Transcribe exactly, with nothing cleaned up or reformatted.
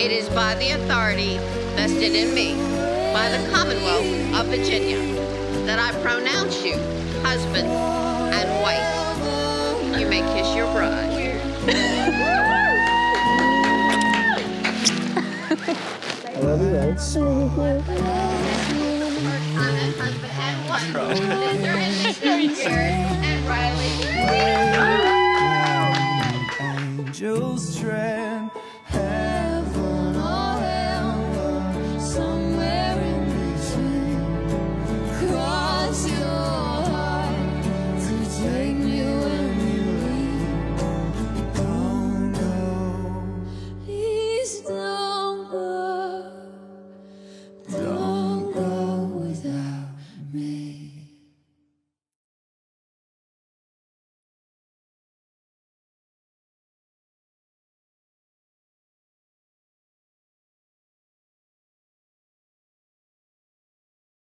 it is by the authority vested in me by the Commonwealth of Virginia that I pronounce you husband and wife. You may kiss your bride. I love you, right? Husband and wife. Mister and Missus Jared and Riley.